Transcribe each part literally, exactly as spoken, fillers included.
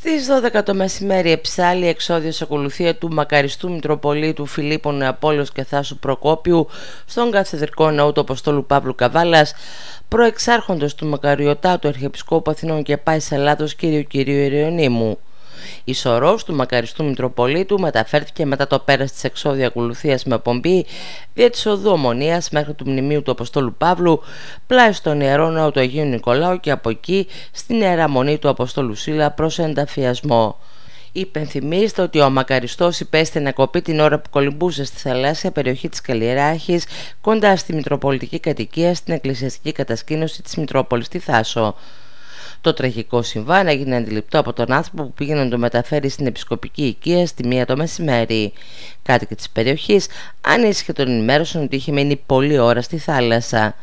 Στις δώδεκα το μεσημέρι εψάλλει εξώδιος ακολουθία του μακαριστού Μητροπολίτου Φιλίππων Νεαπόλεως και Θάσου Προκόπιου στον καθεδρικό ναό του Αποστόλου Παύλου Καβάλας, προεξάρχοντος του Μακαριωτάτου Αρχιεπισκόπου Αθηνών και Πάης Ελλάδος κ. Κυρίου Ιερονύμου. Η σωρός του μακαριστού Μητροπολίτου μεταφέρθηκε μετά το πέρας της εξώδια ακολουθίας με πομπή δια της οδού Ομονίας μέχρι του μνημείου του Αποστόλου Παύλου, πλάι στον Ιερό Ναό του Αγίου Νικολάου και από εκεί στην Ιερά Μονή του Αποστόλου Σύλλα προς ενταφιασμό. Υπενθυμίστε ότι ο μακαριστός υπέστη να κοπεί την ώρα που κολυμπούσε στη θαλάσσια περιοχή της Καλλιεράχης, κοντά στη Μητροπολιτική κατοικία, στην εκκλησιαστική κατασκήνωση της Μητρόπολης στη Θάσο. Το τραγικό συμβάν έγινε αντιληπτό από τον άνθρωπο που πήγαινε να το μεταφέρει στην επισκοπική οικία στη μία το μεσημέρι. Κάτοικοι της περιοχής ανήσυχε τον ενημέρωσαν ότι είχε μείνει πολλή ώρα στη θάλασσα.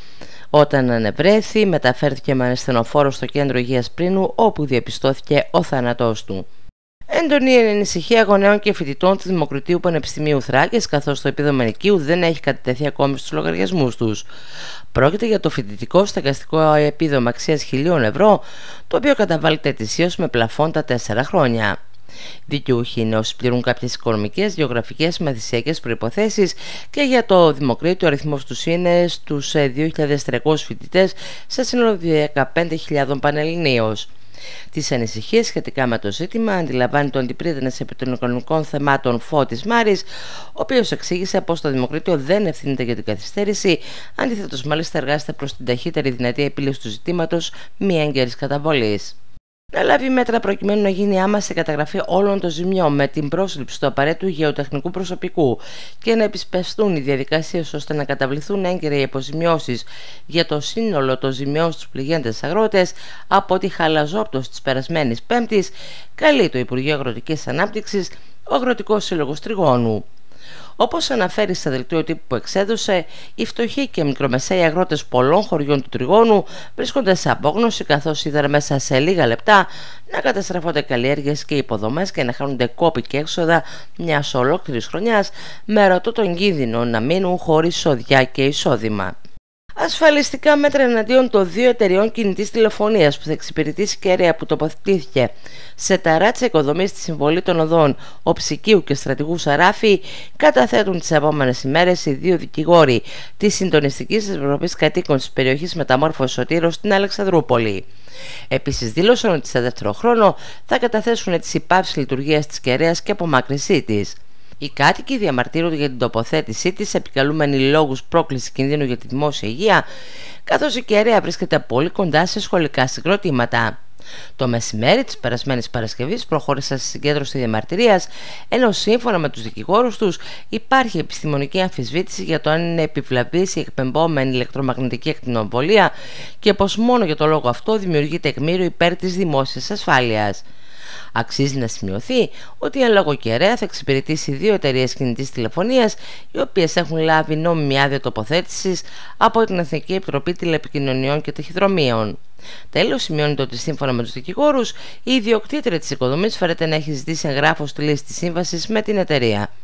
Όταν ανεβρέθη, μεταφέρθηκε με ασθενοφόρο στο κέντρο υγείας Πρίνου, όπου διαπιστώθηκε ο θάνατός του. Έντονη ανησυχία γονέων και φοιτητών του Δημοκρατίου Πανεπιστημίου Θράκης, καθώς το επίδομα ενοικίου δεν έχει κατατεθεί ακόμη στους λογαριασμούς τους. Πρόκειται για το φοιτητικό στεγαστικό επίδομα αξίας χιλίων ευρώ, το οποίο καταβάλλεται ετησίως με πλαφόν τα τέσσερα χρόνια. Δικαιούχοι είναι όσοι πληρούν κάποιες οικονομικές, γεωγραφικές, μαθησιακές προϋποθέσεις και για το Δημοκρίτιο ο αριθμός τους είναι στους δύο χιλιάδες τριακόσιους φοιτητές σε σύνολο δεκαπέντε χιλιάδων πανελληνίως. Τις ανησυχίες σχετικά με το ζήτημα αντιλαμβάνει το αντιπρίτανας επί των οικονομικών θεμάτων Φώτης Μάρης, ο οποίος εξήγησε πως το Δημοκρίτιο δεν ευθύνεται για την καθυστέρηση, αντίθετος μάλιστα εργάζεται προς την ταχύτερη δυνατή επίλυση του ζητήματος μη έγκαιρης καταβολής. Να λάβει μέτρα προκειμένου να γίνει άμεση καταγραφή όλων των ζημιών με την πρόσληψη του απαραίτητου γεωτεχνικού προσωπικού και να επισπευστούν οι διαδικασίες ώστε να καταβληθούν έγκαιρα οι αποζημιώσεις για το σύνολο των ζημιών στους πληγέντες αγρότες από τη χαλαζόπτωση της περασμένης Πέμπτης, καλεί το Υπουργείο Αγροτικής Ανάπτυξης ο Αγροτικός Σύλλογος Τριγώνου. Όπως αναφέρει σε δελτίο τύπου που εξέδωσε, οι φτωχοί και μικρομεσαίοι αγρότες πολλών χωριών του Τριγώνου βρίσκονται σε απόγνωση, καθώς είδαν μέσα σε λίγα λεπτά να καταστρέφονται καλλιέργειες και υποδομές και να χάνονται κόποι και έξοδα μιας ολόκληρης χρονιάς, με ρωτώ τον κίνδυνο να μείνουν χωρίς σοδιά και εισόδημα. Ασφαλιστικά μέτρα εναντίον των δύο εταιριών κινητής τηλεφωνίας που θα εξυπηρετήσει κεραία που τοποθετήθηκε σε ταράτσα οικοδομής στη συμβολή των οδών Οψικίου και Στρατηγού Σαράφη καταθέτουν τις επόμενες ημέρες οι δύο δικηγόροι της Συντονιστικής Επιτροπής Κατοίκων της περιοχής Μεταμόρφωσης Σωτήρος στην Αλεξανδρούπολη. Επίσης δήλωσαν ότι σε δεύτερο χρόνο θα καταθέσουν τις υπάυσεις λειτουργίας της κεραίας και απομάκρυνσή της. Οι κάτοικοι διαμαρτύρονται για την τοποθέτησή της, επικαλούμενοι λόγους πρόκλησης κινδύνου για τη δημόσια υγεία, καθώς η κεραία βρίσκεται πολύ κοντά σε σχολικά συγκροτήματα. Το μεσημέρι της περασμένης Παρασκευής προχώρησαν στη συγκέντρωση διαμαρτυρίας, ενώ σύμφωνα με τους δικηγόρους τους υπάρχει επιστημονική αμφισβήτηση για το αν είναι επιβλαβής η εκπαιμπόμενη ηλεκτρομαγνητική ακτινοβολία και πως μόνο για το λόγο αυτό δημιουργεί τεκμήριο υπέρ της δημόσιας ασφάλειας. Αξίζει να σημειωθεί ότι η εν λόγω κεραία θα εξυπηρετήσει δύο εταιρείες κινητής τηλεφωνίας, οι οποίες έχουν λάβει νόμιμη άδεια τοποθέτησης από την Εθνική Επιτροπή Τηλεπικοινωνιών και Ταχυδρομείων. Τέλος, σημειώνεται ότι σύμφωνα με τους δικηγόρους, η ιδιοκτήτρια της οικοδομής φαίνεται να έχει ζητήσει εγγράφο στη λύση της σύμβασης με την εταιρεία.